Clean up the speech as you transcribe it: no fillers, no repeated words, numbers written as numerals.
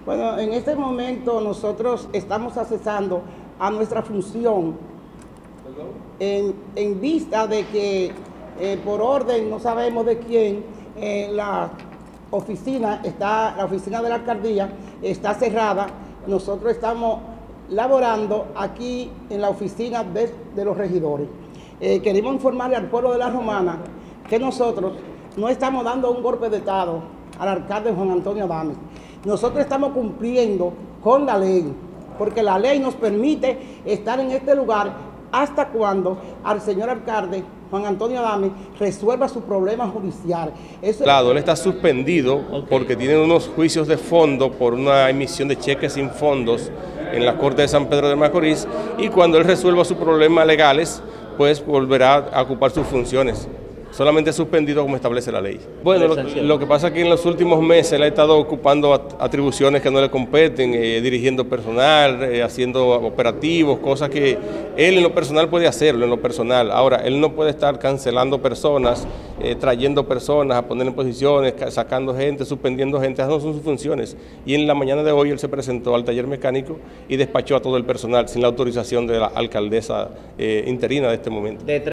Bueno, en este momento nosotros estamos accesando a nuestra función en vista de que por orden, no sabemos de quién, la oficina de la alcaldía está cerrada. Nosotros estamos laborando aquí en la oficina de los regidores. Queremos informarle al pueblo de La Romana que nosotros no estamos dando un golpe de Estado al alcalde Juan Antonio Adames. Nosotros estamos cumpliendo con la ley, porque la ley nos permite estar en este lugar hasta cuando al señor alcalde Juan Antonio Adames resuelva su problema judicial. Él está suspendido porque tiene unos juicios de fondo por una emisión de cheques sin fondos en la Corte de San Pedro de Macorís, y cuando él resuelva sus problemas legales, pues volverá a ocupar sus funciones. Solamente suspendido como establece la ley. Bueno, lo que pasa es que en los últimos meses él ha estado ocupando atribuciones que no le competen, dirigiendo personal, haciendo operativos, cosas que él en lo personal puede hacerlo, en lo personal. Ahora, él no puede estar cancelando personas, trayendo personas a poner en posiciones, sacando gente, suspendiendo gente. Esas no son sus funciones. Y en la mañana de hoy él se presentó al taller mecánico y despachó a todo el personal sin la autorización de la alcaldesa interina de este momento.